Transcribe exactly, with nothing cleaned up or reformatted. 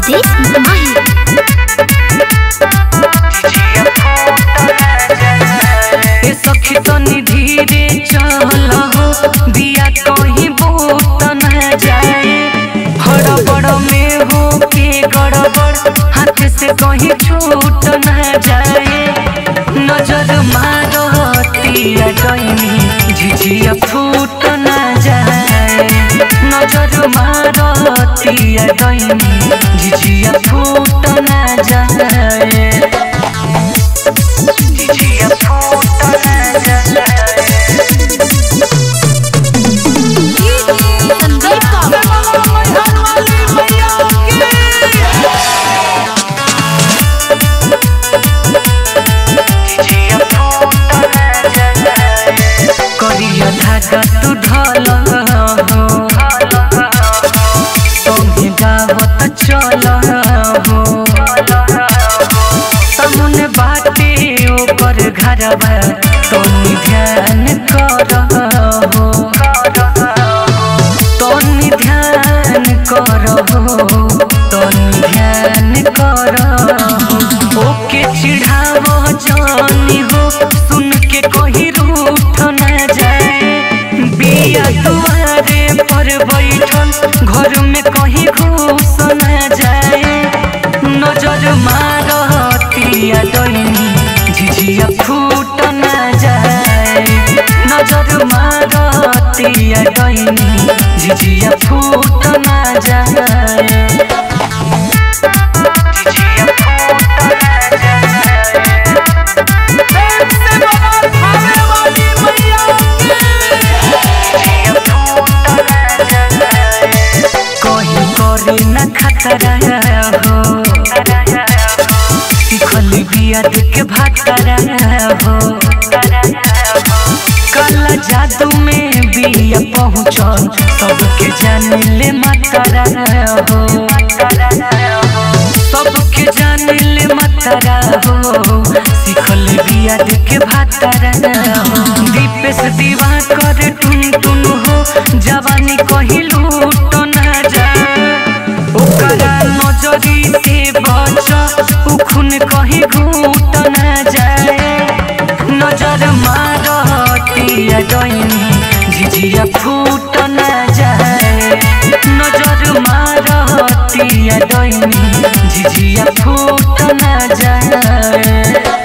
DJ माही। ए सखी तनी धीरे चल हो, दिया कहीं बूत न जाए। हड़बड़ में हो के गड़बड़, हाथ से कहीं छूट न जाए। नजर मारो तिया डैनी, झिझिया फूट न जाए। नजर मारो तिया डैनी, झिझिया फूट न जाए। झिझिया फूट न जाए। करिया धागा तू ढल हो, तुम्हें गावत चल हो। सामने बाटे ऊपर घरवा, तोनी ध्यान कर हो। तोनी ध्यान कर हो, तोनी ध्यान कर हो। ओके चिढ़ावो जानी हो, सुन के कहीं रूठ न जाए। बिया दुआरे पर बैठल, घर में कहीं घुस न जाए। नजर मारतिया डैनी, झिझिया फूट न जाए। नजर मारतिया डैनी, झिझिया फूट न जाए। न खतरा हो, सिखल बिया के भातरा हो। काला जादू में बिया पहुँचल, सबके जाने ले मातारा हो। सबके जाने ले मातारा हो, सिखल बिया के भातरा हो। दीपेश दीवा कर टुन टुन हो, जवानी कहीं लूट न जाए। ओकरा नजरी से बच, उखुन कहीं घूट न जाए। नजर मारतिया डैनी, झिझिया फूट न जाए। नजर मारतिया डैनी, झिझिया फूट न जाए।